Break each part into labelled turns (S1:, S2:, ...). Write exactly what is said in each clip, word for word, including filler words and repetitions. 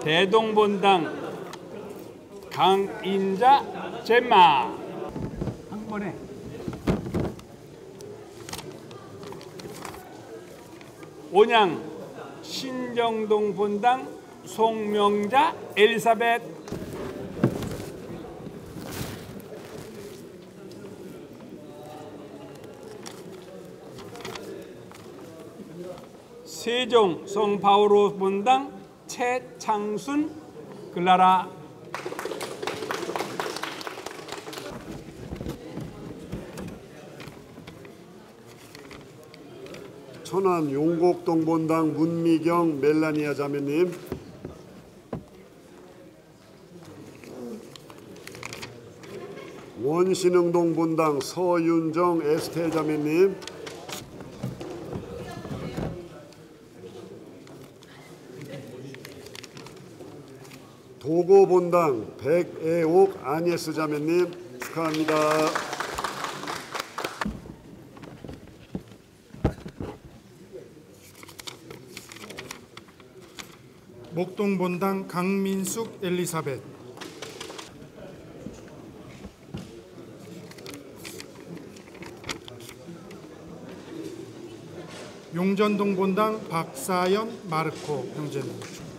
S1: 대동본당 강인자 젬마 한 번에. 온양 신정동 본당 송명자 엘리사벳. 세종 성파울로 본당 최창순 글라라.
S2: 천안 용곡동 본당 문미경 멜라니아 자매님. 원신흥동 본당 서윤정 에스테 자매님. 도고 본당 백애옥 아니에스 자매님 축하합니다.
S3: 목동 본당 강민숙 엘리사벳. 용전동 본당 박사연 마르코 형제님.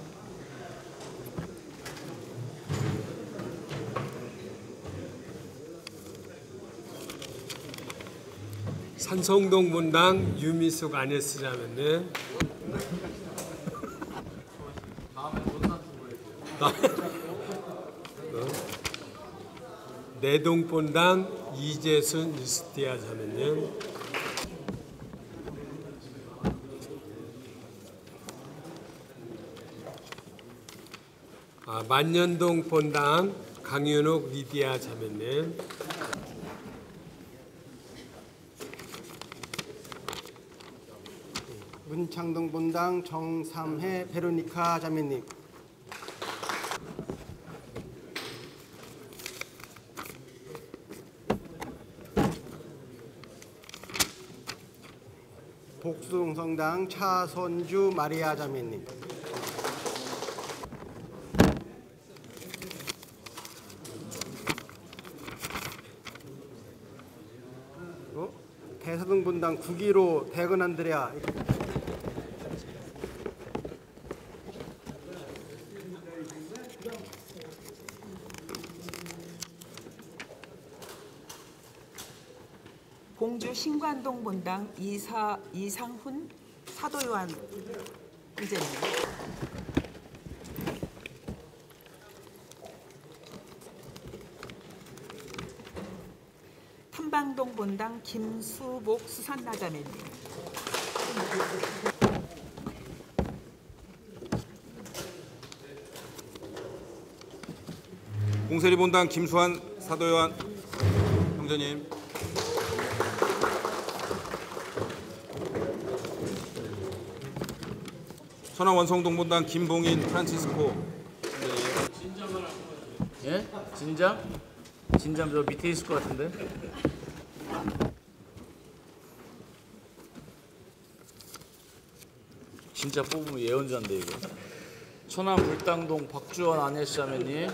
S4: 산성동 본당 유미숙 아네스 자매님. 내동 본당 이재순 유스티아 자매님. 아, 만년동 본당 강윤옥 리디아 자매님.
S5: 문창동 본당 정삼혜 베로니카 자매님. 복수동 성당 차선주 마리아 자매님. 어? 대서동 본당 구기로 대건 안드레아.
S6: 공주 신관동 본당 이사, 이상훈 사도요한 형제님. 탐방동 본당 김수복 수산나 자매님.
S7: 공세리 본당 김수환 사도요한 형제님. 천안 원성동 본당 김봉인 프란치스코.
S8: 예? 진잠? 진잠 저 밑에 있을 것 같은데. 진짜 뽑으면 예언자인데 이거. 천안 불당동 박주원 아네스 자매님.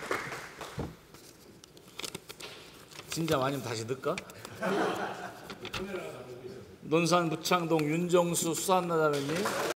S8: 진잠 아니면 다시 넣을까? 논산 부창동 윤정수 수산나 자매님.